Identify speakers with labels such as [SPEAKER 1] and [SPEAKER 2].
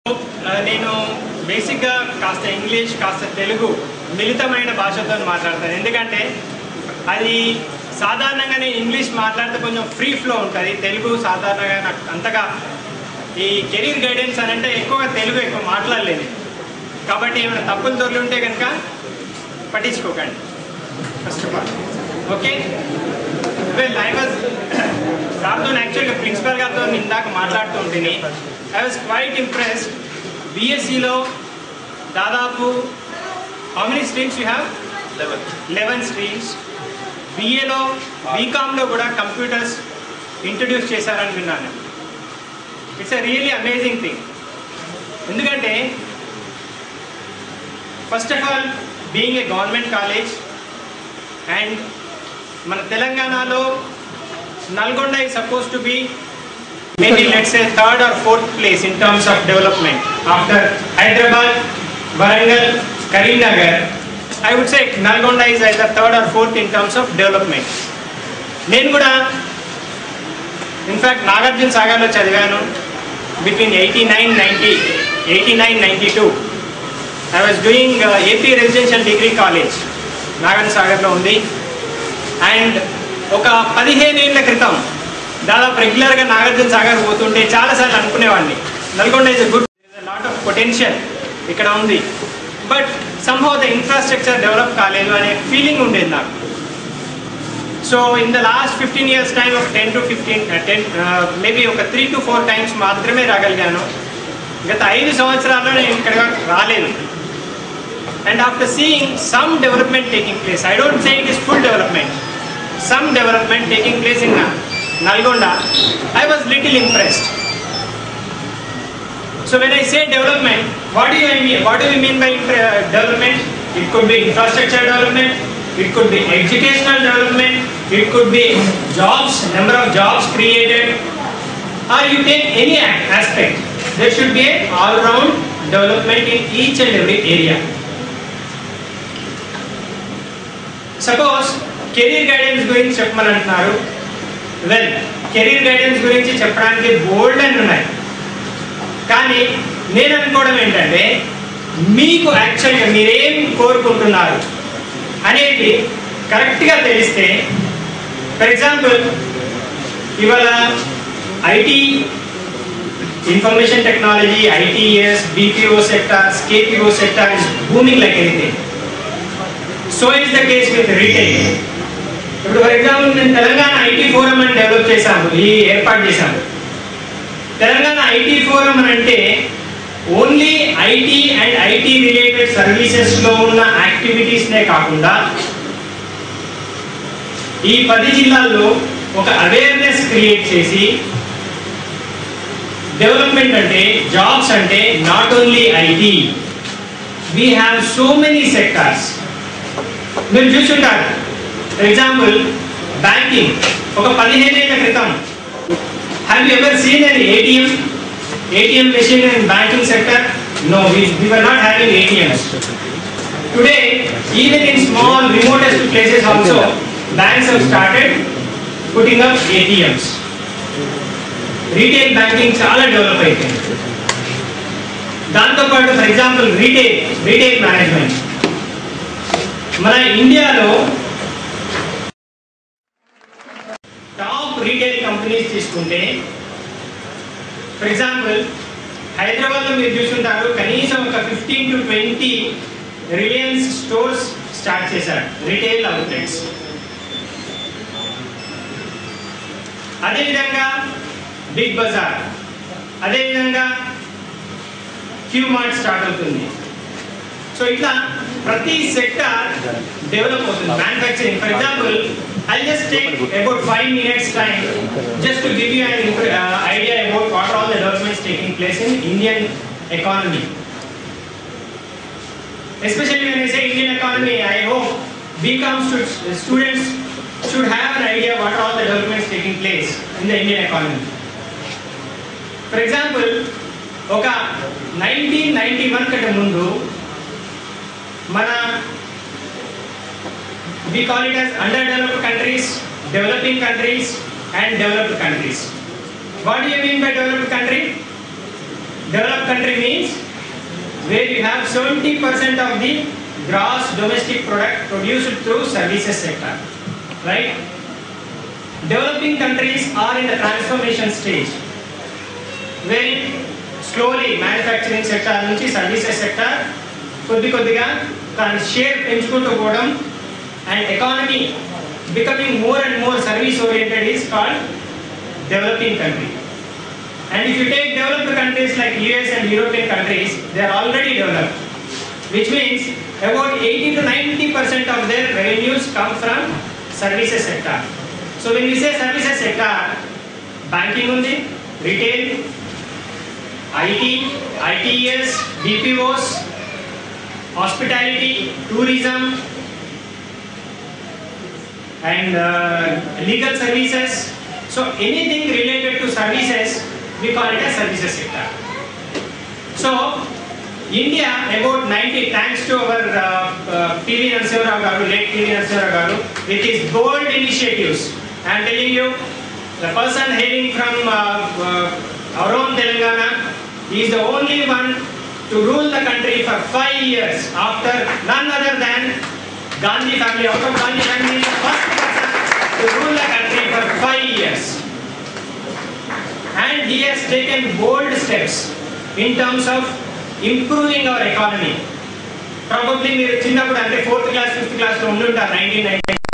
[SPEAKER 1] నేను బేసిక్గా కాస్త ఇంగ్లీష్ కాస్త తెలుగు మిళితమైన భాషతో మాట్లాడతాను. ఎందుకంటే అది సాధారణంగా నేను ఇంగ్లీష్ మాట్లాడితే కొంచెం ఫ్రీ ఫ్లో ఉంటుంది. తెలుగు సాధారణంగా నాకు అంతగా ఈ కెరీర్ గైడెన్స్ అని అంటే ఎక్కువగా తెలుగు ఎక్కువ మాట్లాడలేదు. కాబట్టి ఏమైనా తప్పులు దొరికి ఉంటే కనుక పట్టించుకోకండి. First of all okay. Well I was సార్తో యాక్చువల్గా ప్రిన్సిపల్ గారితో ఇందాక మాట్లాడుతూ ఉంటుంది. I was quite impressed. బీఎస్సీలో దాదాపు how many streams you have? 11 streams. బీఏలో బీకామ్లో కూడా కంప్యూటర్స్ ఇంట్రడ్యూస్ చేశారని విన్నాను. It's a really amazing thing. ఎందుకంటే first of all being a government college and మన తెలంగాణలో Nalgonda is supposed to be maybe let's say 3rd or 4th place in terms of development after Hyderabad, Warangal, Karimnagar. I would say Nalgonda is either 3rd or 4th in terms of development. నేను కూడా in fact Nagarjuna సాగర్లో చదివాను between 89-92. I was doing AP Residential Degree College Nagarjuna సాగర్లో ఉంది. And ఒక 15 ఏళ్ల క్రితం దాదాపు రెగ్యులర్గా నాగార్జున సాగర్ పోతుంటే చాలాసార్లు అనుకునేవాడిని Nalgonda is a good, lot of potential ఇక్కడ ఉంది, but somehow the infrastructure develop కాలేదు అనే ఫీలింగ్ ఉండేది నాకు. So in the last 15 years time ఒక 10 to 15 మేబీ ఒక 3 to 4 times మాత్రమే రాగలిగాను. గత 5 సంవత్సరాల్లో నేను ఇక్కడ రాలేదు. And after seeing some development taking place, I don't say it is full development, some development taking place in Nalgonda, I was little impressed. So when I say development, what do you mean by development? It could be infrastructure development, it could be educational development, it could be jobs, number of jobs created, or you take any aspect. There should be an all-round development in each and every area. Suppose career guidance గురించి చెప్పమని అంటున్నారు. Well, career guidance గురించి చెప్పడానికి బోల్డ్ అని ఉన్నాయి. కానీ నేను అనుకోవడం ఏంటంటే మీకు యాక్చువల్గా మీరేం కోరుకుంటున్నారు అనేది కరెక్ట్గా తెలిస్తే, ఫర్ ఎగ్జాంపుల్ ఇవాళ IT, information technology, ITES, BPO sectors, KPO sector is booming like anything. So is the case with retail. ఇప్పుడు ఫర్ ఎగ్జాంపుల్ నేను తెలంగాణ ఐటీ ఫోరం అని డెవలప్ చేశాము, ఏర్పాటు చేశాము. తెలంగాణ ఐటీ ఫోరం అని అంటే only IT and IT related సర్వీసెస్లో ఉన్న యాక్టివిటీస్నే కాకుండా ఈ 10 జిల్లాల్లో ఒక అవేర్నెస్ క్రియేట్ చేసి డెవలప్మెంట్ అంటే, జాబ్స్ అంటే not only IT, we have so many sectors. మీరు చూసుంటారు ఫర్ ఎగ్జాంపుల్ బ్యాంకింగ్. ఒక 15 ఏళ్ల క్రితం have you ever seen an ATM machine in banking sector? No, we were not having ATMs. Today, even in small remotest places also, banks have started putting up ATMs. Retail banking చాలా develop అయిపోయింది. దాంతోపాటు for example retail management. మన ఇండియాలో top retail companies తీసుకుంటే, for example హైదరాబాద్లో మీరు చూసుకుంటారు కనీసం ఒక 15 to 20 రిలయన్స్ స్టోర్స్ స్టార్ట్ చేశారు, రీటైల్ అవుట్లెట్స్. అదేవిధంగా బిగ్ బజార్, అదేవిధంగా క్యూ మార్ట్ స్టార్ట్ అవుతుంది. సో ఇట్లా ప్రతి సెక్టార్ డెవలప్ అవుతుంది. Manufacturing for example, I'll just take about 5 minutes time just to give you an idea about what are all the developments taking place in Indian economy. Especially when I say Indian economy, I hope BCom students should have an idea what are all the developments taking place in the Indian economy. For example, ఒక 1991 కంటే ముందు మన we call it as underdeveloped countries, developing countries and developed countries. What do you mean by developed country? Developed country means where you have 70% of the gross domestic product produced through services sector, right? Developing countries are in the transformation stage, wherein slowly manufacturing sector nunchi services sector koddiga tani share penchukuntu podam and economy becoming more and more service oriented is called developing country. And if you take developed countries like US and European countries, they are already developed, which means about 80 to 90% of their revenues come from services sector. So when we say services sector, banking undi, retail, IT, ITES, BPOs, hospitality, tourism, and legal services. So anything related to services, we call it as services sector. So India, about 90, thanks to our PV Narasimha Rao garu, late PV Narasimha Rao garu, with his bold initiatives. I am telling you, the person hailing from our own Telangana, he is the only one to rule the country for 5 years after none other than Gandhi family. Out of Gandhi family, is the first person to rule the country for 5 years. And he has taken bold steps in terms of improving our economy. Probably మీరు చిన్నప్పుడు అంటే 4th class 5th class లో ఉండుంటారు 1990